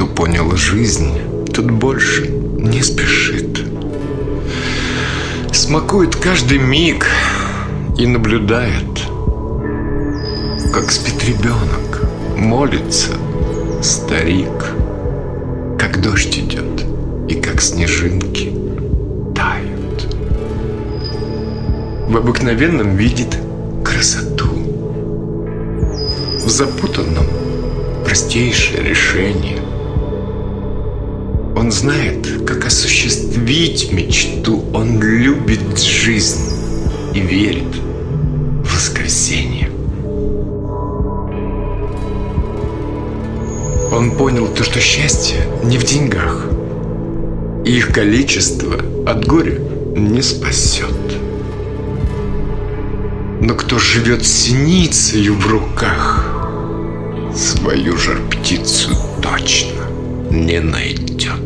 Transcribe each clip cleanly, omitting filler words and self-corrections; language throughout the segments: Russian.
Кто понял жизнь, тот больше не спешит. Смакует каждый миг и наблюдает, как спит ребенок, молится старик, как дождь идет и как снежинки тают. В обыкновенном видит красоту, в запутанном простейшее решение. Он знает, как осуществить мечту. Он любит жизнь и верит в воскресенье. Он понял то, что счастье не в деньгах, и их количество от горя не спасет. Но кто живет с синицею в руках, свою жар-птицу точно не найдет.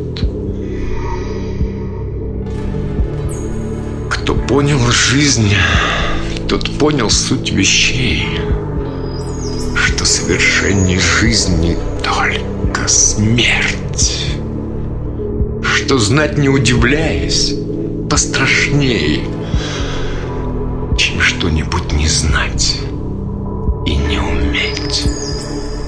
Кто понял жизнь, тот понял суть вещей, что совершеннее жизни только смерть, что знать не удивляясь пострашней, чем что-нибудь не знать и не уметь.